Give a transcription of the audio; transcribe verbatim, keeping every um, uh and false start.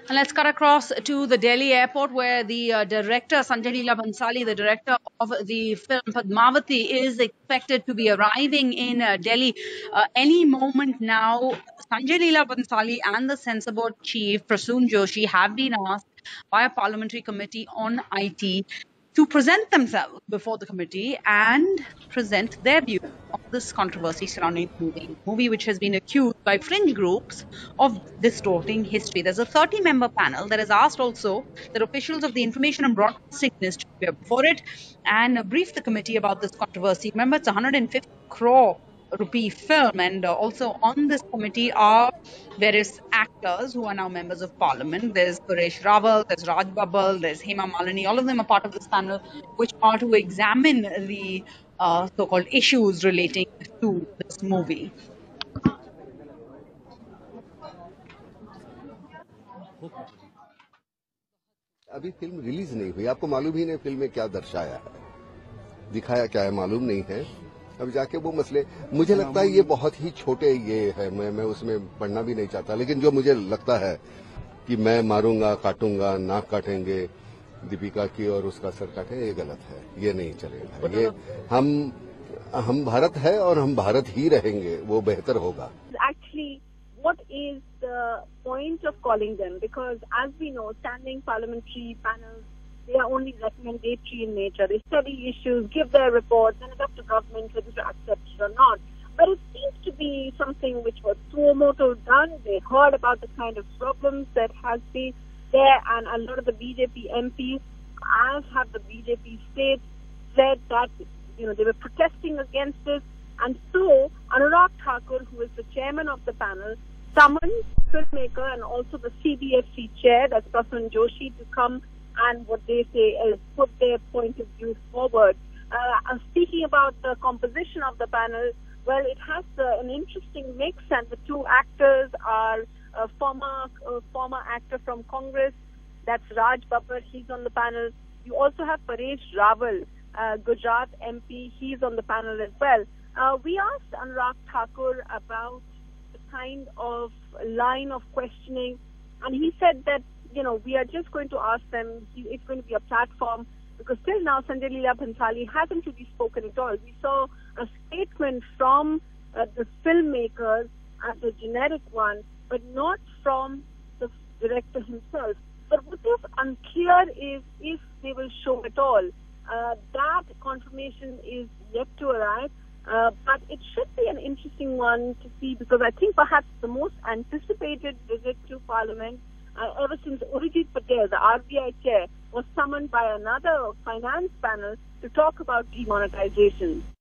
And let's cut across to the Delhi airport, where the uh, director, Sanjay Leela Bhansali, the director of the film Padmavati, is expected to be arriving in uh, Delhi uh, any moment now. Sanjay Leela Bhansali and the censor board chief, Prasoon Joshi, have been asked by a parliamentary committee on I T to present themselves before the committee and present their view on this controversy surrounding the movie, movie which has been accused by fringe groups of distorting history. There's a thirty-member panel that has asked also that officials of the Information and Broadcasting Ministry appear before it and brief the committee about this controversy. Remember, it's a one hundred fifty crore rupee film, and uh, also on this committee are various actors who are now members of parliament. There's Paresh Rawal, there's Raj Babbal, there's Hema Malini. All of them are part of this panel, which are to examine the uh, so-called issues relating to this movie. अभी film release नहीं हुई, आपको मालूम ही नहीं film में क्या दर्शाया है, दिखाया क्या है मालूम नहीं है। अब जाके वो मसले, मुझे लगता है ये बहुत ही छोटे ये है, मैं मैं उसमें पढ़ना भी नहीं चाहता, लेकिन जो मुझे लगता है कि मैं मारूंगा, काटूंगा, नाक काटेंगे दीपिका की और उसका सर काटें, ये गलत है, ये नहीं चलेगा। ये हम हम भारत है और हम भारत ही रहेंगे, वो बेहतर होगा। Actually, what is the point of calling them? Because as we know, standing parliamentary panels, they are only recommendatory in nature. They study issues, give their reports, and it's up to government whether to accept it or not. But it seems to be something which was suo moto done. They heard about the kind of problems that has been there, and a lot of the B J P M Ps, as have the B J P states, said that you know they were protesting against this. And so, Anurag Thakur, who is the chairman of the panel, summoned filmmaker and also the C B F C chair, that's Prasoon Joshi, to come and what they say is put their point of view forward. Uh, speaking about the composition of the panel, well, it has uh, an interesting mix, and the two actors are a former uh, former actor from Congress, that's Raj Babbal, he's on the panel. You also have Paresh Rawal, uh, Gujarat M P, he's on the panel as well. Uh, we asked Anurag Thakur about the kind of line of questioning, and he said that, you know, we are just going to ask them, it's going to be a platform, because till now Sanjay Leela Bhansali hasn't really spoken at all. We saw a statement from uh, the filmmakers as a generic one, but not from the director himself. But what is unclear is if they will show at all. Uh, that confirmation is yet to arrive. Uh, but it should be an interesting one to see, because I think perhaps the most anticipated visit to Parliament uh, ever since Urjit Patel, the R B I chair, was summoned by another finance panel to talk about demonetization.